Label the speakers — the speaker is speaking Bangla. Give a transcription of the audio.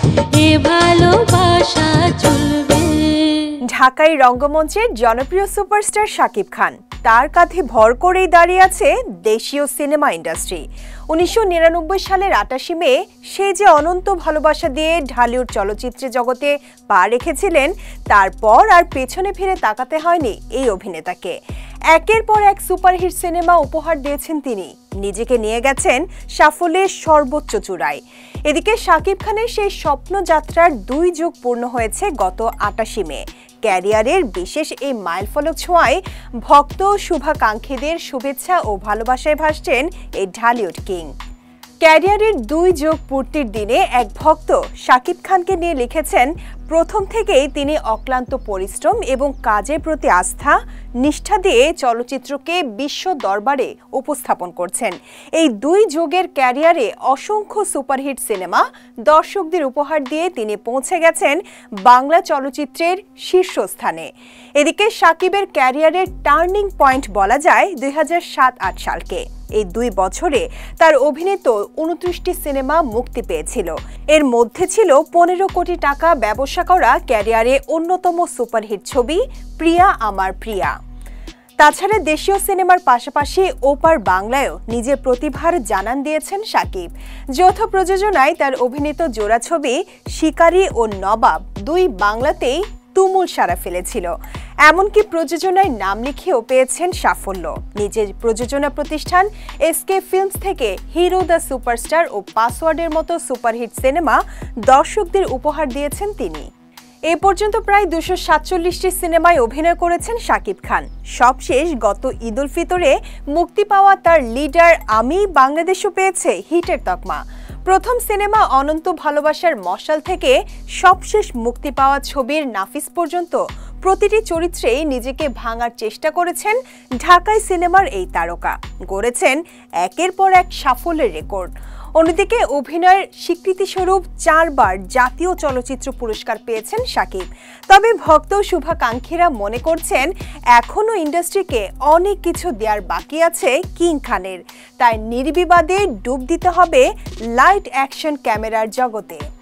Speaker 1: এ ভালোবাসা চলবে।
Speaker 2: ঢাকাই রঙ্গমঞ্চের জনপ্রিয় সুপারস্টার শাকিব খান, তার কাঁধে ভর করেই দাঁড়িয়ে আছে দেশীয় সিনেমা ইন্ডাস্ট্রি। 1999 সালের 28 মে সে যে অনন্ত ভালোবাসা দিয়ে ঢালিউড চলচ্চিত্রে জগতে পা রেখেছিলেন, তারপর আর পেছনে ফিরে তাকাতে হয়নি এই অভিনেতাকে। একের পর এক সুপারহিট সিনেমা উপহার দিয়েছেন তিনি, নিজেকে নিয়ে গেছেন সাফল্যের সর্বোচ্চ চূড়ায়। এদিকে শাকিব খানের সেই স্বপ্নযাত্রার 2 যুগ পূর্ণ হয়েছে গত 28 মে। ক্যারিয়ারের বিশেষ এই মাইলফলক ছোঁয়ায় ভক্ত শুভাকাঙ্ক্ষীদের শুভেচ্ছা ও ভালোবাসায় ভাসছেন এই ঢালিউড কিং। ক্যারিয়ারের 2 যুগ পূর্তির দিনে এক ভক্ত শাকিব খানকে নিয়ে লিখেছেন, প্রথম থেকেই তিনি অক্লান্ত পরিশ্রম এবং কাজের প্রতি আস্থা নিষ্ঠা দিয়ে চলচ্চিত্রকে বিশ্ব দরবারে উপস্থাপন করছেন। এই 2 যুগের ক্যারিয়ারে অসংখ্য সুপারহিট সিনেমা দর্শকদের উপহার দিয়ে তিনি পৌঁছে গেছেন বাংলা চলচ্চিত্রের শীর্ষস্থানে। এদিকে শাকিবের ক্যারিয়ারের টার্নিং পয়েন্ট বলা যায় 2007-08 সালকে। এই 2 বছরে তার অভিনীত 29টি সিনেমা মুক্তি পেয়েছিল। এর মধ্যে ছিল 15 কোটি টাকা ব্যবসা করা ক্যারিয়ারে অন্যতম সুপারহিট ছবি প্রিয়া আমার প্রিয়া। তাছাড়া দেশীয় সিনেমার পাশাপাশি ওপার বাংলায়ও নিজের প্রতিভার জানান দিয়েছেন শাকিব। যৌথ প্রযোজনায় তার অভিনীত জোড়া ছবি শিকারী ও নবাব 2 বাংলাতেই তুমুল সাড়া ফেলেছিল। এমনকি প্রযোজনায় নাম লিখিয়েও পেয়েছেন সাফল্য। নিজের প্রযোজনা প্রতিষ্ঠান এসকে ফিল্মস থেকে হিরো দ্য সুপারস্টার ও পাসওয়ার্ডের মতো সুপারহিট সিনেমা দর্শকদের উপহার দিয়েছেন তিনি। এ পর্যন্ত প্রায় 247টি সিনেমায় অভিনয় করেছেন শাকিব খান। সবশেষ গত ঈদ উল ফিতরে মুক্তি পাওয়া তার লিডার আমি বাংলাদেশও পেয়েছে হিটের তকমা। প্রথম সিনেমা অনন্ত ভালোবাসার মশাল থেকে সবশেষ মুক্তি পাওয়া ছবির নাফিস পর্যন্ত প্রতিটি চরিত্রেই নিজেকে ভাঙার চেষ্টা করেছেন ঢাকাই সিনেমার এই তারকা, গড়েছেন একের পর এক সাফল্যের রেকর্ড। অন্যদিকে অভিনয়ের স্বীকৃতিস্বরূপ 4 বার জাতীয় চলচ্চিত্র পুরস্কার পেয়েছেন শাকিব। তবে ভক্ত শুভাকাঙ্ক্ষীরা মনে করছেন এখনও ইন্ডাস্ট্রিকে অনেক কিছু দেওয়ার বাকি আছে কিং খানের, তাই নির্বিবাদে ডুব দিতে হবে লাইট অ্যাকশন ক্যামেরার জগতে।